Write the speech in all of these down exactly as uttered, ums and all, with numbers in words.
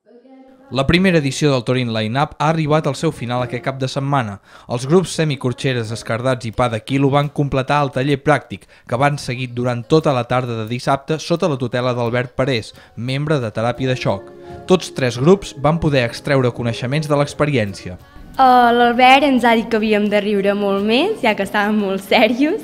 La primera edició del Torín Line-Up ha arribat al seu final aquest cap de setmana. Els grups Semicorxeres, Escardats i Pa de Quilo van completar el taller pràctic, que van seguir durant tota la tarda de dissabte sota la tutela d'Albert Parés, membre de Teràpia de Xoc. Tots tres grups van poder extreure coneixements de l'experiència. Uh, L'Albert ens ha dit que havíem de riure molt més, ja que estàvem molt serios.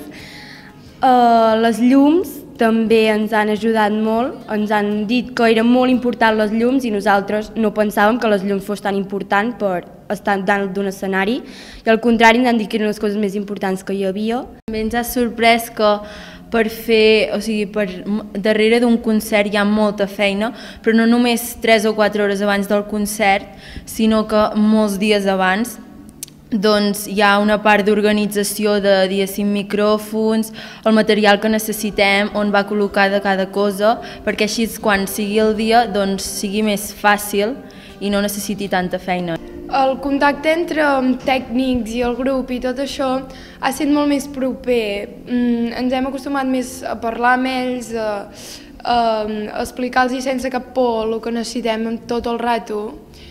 Uh, les llums també ens han ajudat molt, ens han dit que eren molt importants les llums i nosaltres no pensàvem que les llums fos tan important per estar dalt d'un escenari i al contrari ens han dit que eren les coses més importants que hi havia. També ens ha sorprès que per fer, o sigui, per darrere d'un concert hi ha molta feina, però no només tres o quatre hores abans del concert, sinó que molts dies abans doncs hi ha una part d'organització de, diguéssim, micròfons, el material que necessitem, on va col·locar de cada cosa, perquè així quan sigui el dia doncs sigui més fàcil i no necessiti tanta feina. El contacte entre tècnics i el grup i tot això ha estat molt més proper. Ens hem acostumat més a parlar amb ells, a, a explicar-los sense cap por el que necessitem tot el rato,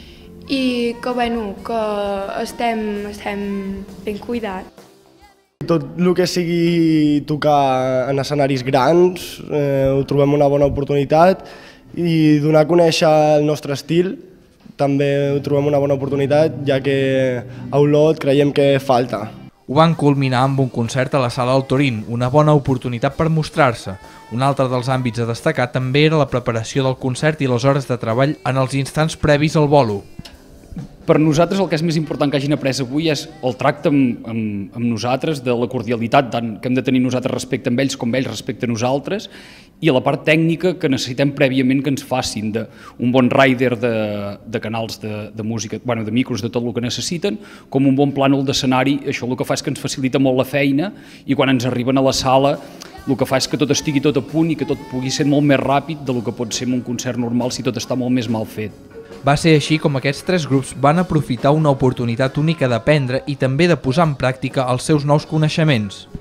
i que, bueno, que estem, estem ben cuidats. Tot el que sigui tocar en escenaris grans eh, ho trobem una bona oportunitat i donar a conèixer el nostre estil també ho trobem una bona oportunitat, ja que a Olot creiem que falta. Ho van culminar amb un concert a la Sala del Torín, una bona oportunitat per mostrar-se. Un altre dels àmbits a destacar també era la preparació del concert i les hores de treball en els instants previs al bolo. Per nosaltres el que és més important que hagin après avui és el tracte amb, amb, amb nosaltres, de la cordialitat tant que hem de tenir nosaltres respecte amb ells com ells respecte a nosaltres, i a la part tècnica que necessitem prèviament que ens facin d'un bon rider de, de canals de, de música, bueno, de micros, de tot el que necessiten, com un bon plànol d'escenari. Això el que fa és que ens facilita molt la feina i quan ens arriben a la sala el que fa és que tot estigui tot a punt i que tot pugui ser molt més ràpid del que pot ser en un concert normal si tot està molt més mal fet. Va ser així com aquests tres grups van aprofitar una oportunitat única d'aprendre i també de posar en pràctica els seus nous coneixements.